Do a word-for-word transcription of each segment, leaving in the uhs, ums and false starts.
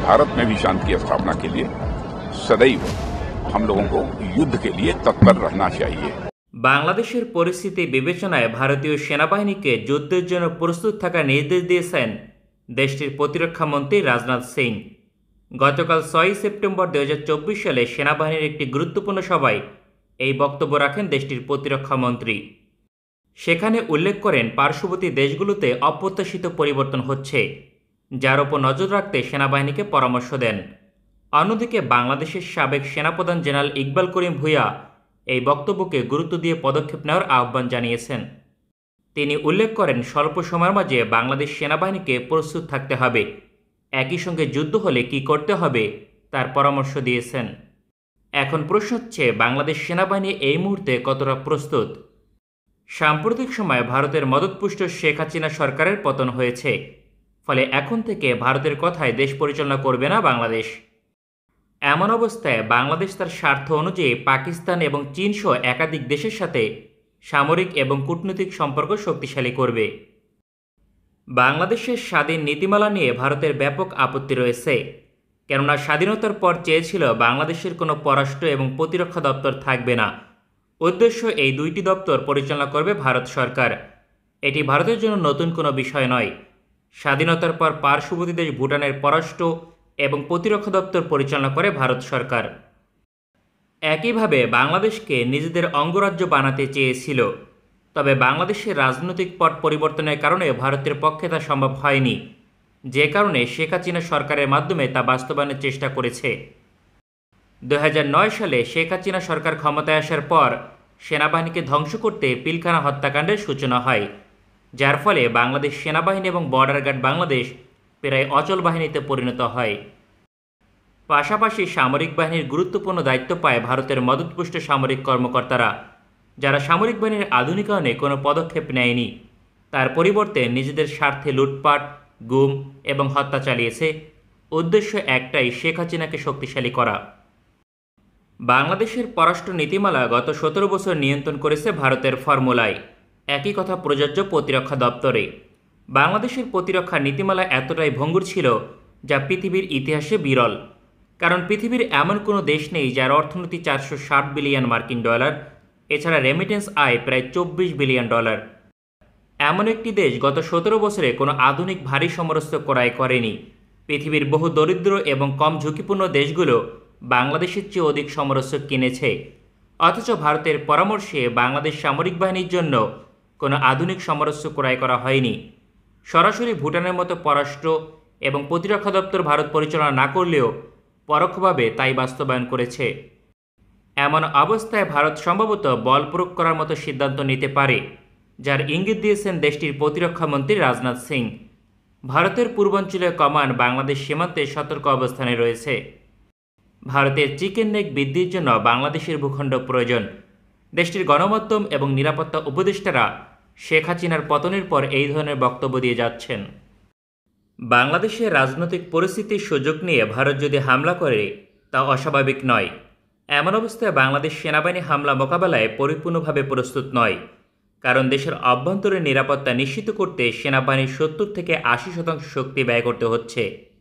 भारत में भी शांति की स्थापना के लिए सदैव हम लोगों को युद्ध के लिए तत्पर रहना चाहिए। বাংলাদেশের পরিস্থিতি বিবেচনায় ভারতীয় সেনাবাহিনীকে যুদ্ধের জন্য প্রস্তুত থাকার নির্দেশ দিয়েছেন দেশটির প্রতিরক্ষা মন্ত্রী রাজনাথ সিং। গতকাল ছয়ই সেপ্টেম্বর দুই হাজার চব্বিশ সালে সেনাবাহিনীর একটি গুরুত্বপূর্ণ সভায় এই বক্তব্য রাখেন দেশটির প্রতিরক্ষা মন্ত্রী। সেখানে উল্লেখ করেন পার্শ্ববর্তী দেশগুলোতে অপ্রত্যাশিত পরিবর্তন হচ্ছে, যার ওপর নজর রাখতে সেনাবাহিনীকে পরামর্শ দেন। অন্যদিকে বাংলাদেশের সাবেক সেনাপ্রধান জেনারেল ইকবাল করিম ভূঁইয়া এই বক্তব্যকে গুরুত্ব দিয়ে পদক্ষেপ নেওয়ার আহ্বান জানিয়েছেন। তিনি উল্লেখ করেন স্বল্প সময়ের মাঝে বাংলাদেশ সেনাবাহিনীকে প্রস্তুত থাকতে হবে, একই সঙ্গে যুদ্ধ হলে কি করতে হবে তার পরামর্শ দিয়েছেন। এখন প্রশ্ন হচ্ছে বাংলাদেশ সেনাবাহিনী এই মুহূর্তে কতটা প্রস্তুত। সাম্প্রতিক সময়ে ভারতের মদতপুষ্ট শেখ হাসিনা সরকারের পতন হয়েছে, ফলে এখন থেকে ভারতের কথায় দেশ পরিচালনা করবে না বাংলাদেশ। এমন অবস্থায় বাংলাদেশ তার স্বার্থ অনুযায়ী পাকিস্তান এবং চীন সহ একাধিক দেশের সাথে সামরিক এবং কূটনৈতিক সম্পর্ক শক্তিশালী করবে। বাংলাদেশের স্বাধীন নীতিমালা নিয়ে ভারতের ব্যাপক আপত্তি রয়েছে, কেননা স্বাধীনতার পর চেয়েছিল বাংলাদেশের কোনো পররাষ্ট্র এবং প্রতিরক্ষা দপ্তর থাকবে না। উদ্দেশ্য এই দুইটি দপ্তর পরিচালনা করবে ভারত সরকার। এটি ভারতের জন্য নতুন কোনো বিষয় নয়। স্বাধীনতার পর পার্শ্ববর্তী দেশ ভুটানের পররাষ্ট্র এবং প্রতিরক্ষা দপ্তর পরিচালনা করে ভারত সরকার। একইভাবে বাংলাদেশকে নিজেদের অঙ্গরাজ্য বানাতে চেয়েছিল, তবে বাংলাদেশের রাজনৈতিক পট পরিবর্তনের কারণে ভারতের পক্ষে তা সম্ভব হয়নি, যে কারণে শেখ হাসিনা সরকারের মাধ্যমে তা বাস্তবায়নের চেষ্টা করেছে। দুই হাজার নয় সালে শেখ হাসিনা সরকার ক্ষমতায় আসার পর সেনাবাহিনীকে ধ্বংস করতে পিলখানা হত্যাকাণ্ডের সূচনা হয়, যার ফলে বাংলাদেশ সেনাবাহিনী এবং বর্ডার গার্ড বাংলাদেশ প্রায় অচল বাহিনীতে পরিণত হয়। পাশাপাশি সামরিক বাহিনীর গুরুত্বপূর্ণ দায়িত্ব পায় ভারতের মদতপুষ্ট সামরিক কর্মকর্তারা, যারা সামরিক বাহিনীর আধুনিকায়নে কোনো পদক্ষেপ নেয়নি। তার পরিবর্তে নিজেদের স্বার্থে লুটপাট, গুম এবং হত্যা চালিয়েছে। উদ্দেশ্য একটাই, শেখ হাসিনাকে শক্তিশালী করা। বাংলাদেশের পররাষ্ট্র নীতিমালা গত সতেরো বছর নিয়ন্ত্রণ করেছে ভারতের ফর্মুলায়। একই কথা প্রযোজ্য প্রতিরক্ষা দপ্তরে। বাংলাদেশের প্রতিরক্ষা নীতিমালা এতটাই ভঙ্গুর ছিল যা পৃথিবীর ইতিহাসে বিরল, কারণ পৃথিবীর এমন কোনো দেশ নেই যার অর্থনীতি চারশো ষাট বিলিয়ন মার্কিন ডলার, এছাড়া রেমিটেন্স আয় প্রায় চব্বিশ বিলিয়ন ডলার। এমন একটি দেশ গত সতেরো বছরে কোনো আধুনিক ভারী সমরাস্ত্র ক্রয় করেনি। পৃথিবীর বহু দরিদ্র এবং কম ঝুঁকিপূর্ণ দেশগুলো বাংলাদেশের চেয়ে অধিক সমরাস্ত্র কিনেছে, অথচ ভারতের পরামর্শে বাংলাদেশ সামরিক বাহিনীর জন্য কোনো আধুনিক সমরাস্ত্র ক্রয় করা হয়নি। সরাসরি ভুটানের মতো পররাষ্ট্র এবং প্রতিরক্ষা দপ্তর ভারত পরিচালনা না করলেও পরোক্ষভাবে তাই বাস্তবায়ন করেছে। এমন অবস্থায় ভারত সম্ভবত বল প্রয়োগ করার মতো সিদ্ধান্ত নিতে পারে, যার ইঙ্গিত দিয়েছেন দেশটির প্রতিরক্ষা মন্ত্রী রাজনাথ সিং। ভারতের পূর্বাঞ্চলীয় কমান্ড বাংলাদেশ সীমান্তে সতর্ক অবস্থানে রয়েছে। ভারতের চিকেন নেক বৃদ্ধির জন্য বাংলাদেশের ভূখণ্ড প্রয়োজন। দেশটির গণমাধ্যম এবং নিরাপত্তা উপদেষ্টারা শেখ হাসিনার পতনের পর এই ধরনের বক্তব্য দিয়ে যাচ্ছেন। বাংলাদেশের রাজনৈতিক পরিস্থিতির সুযোগ নিয়ে ভারত যদি হামলা করে তা অস্বাভাবিক নয়। এমন অবস্থায় বাংলাদেশ সেনাবাহিনী হামলা মোকাবেলায় পরিপূর্ণভাবে প্রস্তুত নয়, কারণ দেশের অভ্যন্তরীণ নিরাপত্তা নিশ্চিত করতে সেনাবাহিনীর সত্তর থেকে আশি শতাংশ শক্তি ব্যয় করতে হচ্ছে।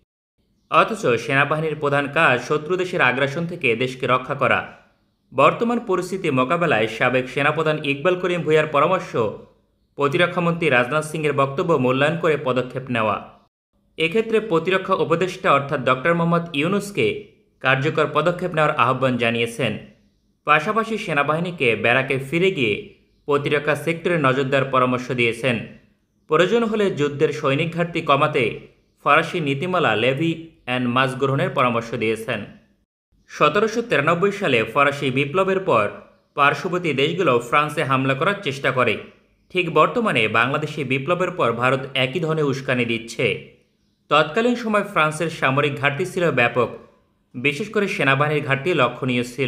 অথচ সেনাবাহিনীর প্রধান কাজ শত্রু দেশের আগ্রাসন থেকে দেশকে রক্ষা করা। বর্তমান পরিস্থিতি মোকাবেলায় সাবেক সেনাপ্রধান ইকবাল করিম ভূঁইয়ার পরামর্শ, প্রতিরক্ষামন্ত্রী রাজনাথ সিংয়ের বক্তব্য মূল্যায়ন করে পদক্ষেপ নেওয়া। এক্ষেত্রে প্রতিরক্ষা উপদেষ্টা অর্থাৎ ডক্টর মোহাম্মদ ইউনুসকে কার্যকর পদক্ষেপ নেওয়ার আহ্বান জানিয়েছেন। পাশাপাশি সেনাবাহিনীকে ব্যারাকে ফিরে গিয়ে প্রতিরক্ষা সেক্টরে নজর দেওয়ার পরামর্শ দিয়েছেন। প্রয়োজন হলে যুদ্ধের সৈনিক ঘাটতি কমাতে ফরাসি নীতিমালা লেভি অ্যান্ড মাস গ্রহণের পরামর্শ দিয়েছেন। সতেরোশো তিরানব্বই সালে ফরাসি বিপ্লবের পর পার্শ্ববর্তী দেশগুলো ফ্রান্সে হামলা করার চেষ্টা করে। ঠিক বর্তমানে বাংলাদেশি বিপ্লবের পর ভারত একই ধরনের উস্কানি দিচ্ছে। তৎকালীন সময় ফ্রান্সের সামরিক ঘাটতি ছিল ব্যাপক, বিশেষ করে সেনাবাহিনীর ঘাটতি লক্ষণীয় ছিল।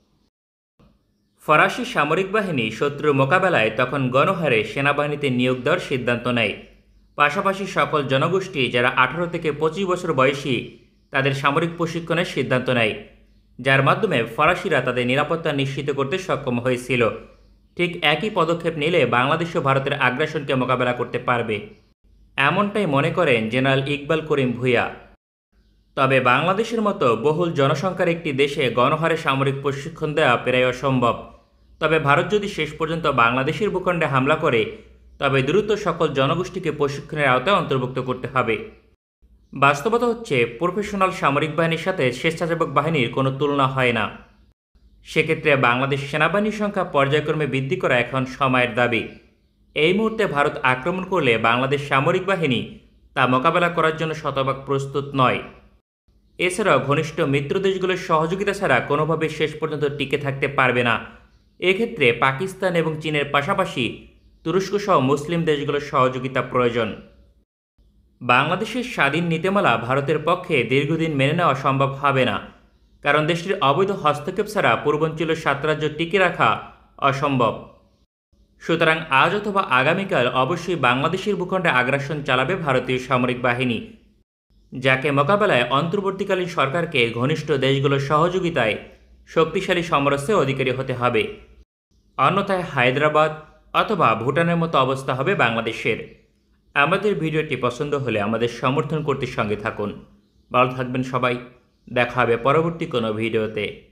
ফরাসি সামরিক বাহিনী শত্রুর মোকাবেলায় তখন গণহারে সেনাবাহিনীতে নিয়োগ দেওয়ার সিদ্ধান্ত নেয়। পাশাপাশি সকল জনগোষ্ঠী যারা আঠারো থেকে পঁচিশ বছর বয়সী তাদের সামরিক প্রশিক্ষণের সিদ্ধান্ত নেয়, যার মাধ্যমে ফরাসিরা তাদের নিরাপত্তা নিশ্চিত করতে সক্ষম হয়েছিল। ঠিক একই পদক্ষেপ নিলে বাংলাদেশও ভারতের আগ্রাসনকে মোকাবেলা করতে পারবে, এমনটাই মনে করেন জেনারেল ইকবাল করিম ভূঁইয়া। তবে বাংলাদেশের মতো বহুল জনসংখ্যার একটি দেশে গণহারে সামরিক প্রশিক্ষণ দেওয়া প্রায় অসম্ভব। তবে ভারত যদি শেষ পর্যন্ত বাংলাদেশের ভূখণ্ডে হামলা করে তবে দ্রুত সকল জনগোষ্ঠীকে প্রশিক্ষণের আওতায় অন্তর্ভুক্ত করতে হবে। বাস্তবতা হচ্ছে প্রফেশনাল সামরিক বাহিনীর সাথে স্বেচ্ছাসেবক বাহিনীর কোনো তুলনা হয় না। সেক্ষেত্রে বাংলাদেশ সেনাবাহিনীর সংখ্যা পর্যায়ক্রমে বৃদ্ধি করা এখন সময়ের দাবি। এই মুহূর্তে ভারত আক্রমণ করলে বাংলাদেশ সামরিক বাহিনী তা মোকাবেলা করার জন্য শতভাগ প্রস্তুত নয়। এছাড়াও ঘনিষ্ঠ মিত্র দেশগুলোর সহযোগিতা ছাড়া কোনোভাবে শেষ পর্যন্ত টিকে থাকতে পারবে না। এক্ষেত্রে পাকিস্তান এবং চীনের পাশাপাশি তুরস্ক সহ মুসলিম দেশগুলোর সহযোগিতা প্রয়োজন। বাংলাদেশের স্বাধীন নীতিমালা ভারতের পক্ষে দীর্ঘদিন মেনে নেওয়া সম্ভব হবে না, কারণ দেশটির অবৈধ হস্তক্ষেপ ছাড়া পূর্বাঞ্চলের সাত রাজ্য টিকে রাখা অসম্ভব। সুতরাং আজ অথবা আগামীকাল অবশ্যই বাংলাদেশের ভূখণ্ডে আগ্রাসন চালাবে ভারতীয় সামরিক বাহিনী, যাকে মোকাবেলায় অন্তর্বর্তীকালীন সরকারকে ঘনিষ্ঠ দেশগুলোর সহযোগিতায় শক্তিশালী সমরস্যের অধিকারী হতে হবে। অন্যথায় হায়দ্রাবাদ অথবা ভুটানের মতো অবস্থা হবে বাংলাদেশের। আমাদের ভিডিওটি পছন্দ হলে আমাদের সমর্থন করতে সঙ্গে থাকুন। ভালো থাকবেন সবাই। দেখা হবে পরবর্তী কোনো ভিডিওতে।